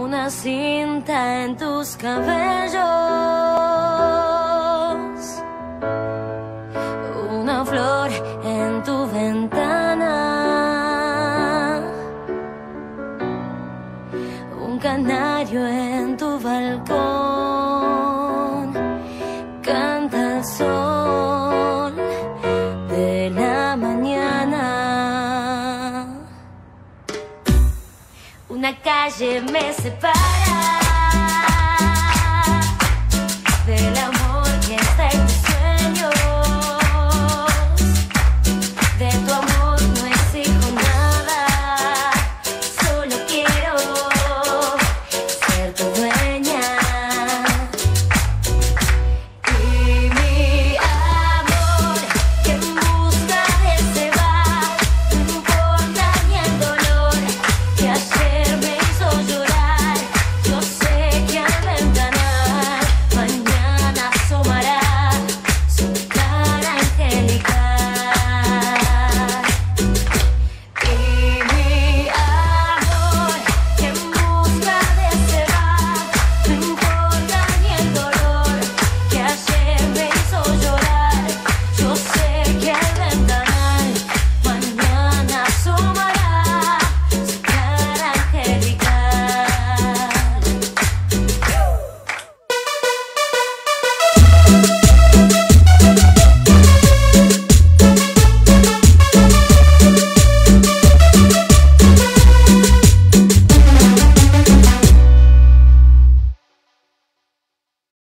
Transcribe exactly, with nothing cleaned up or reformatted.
una cinta en tus cabellos, una flor en tu ventana, un canario en tu balcón, canta el sol de la mañana. Una calle me separa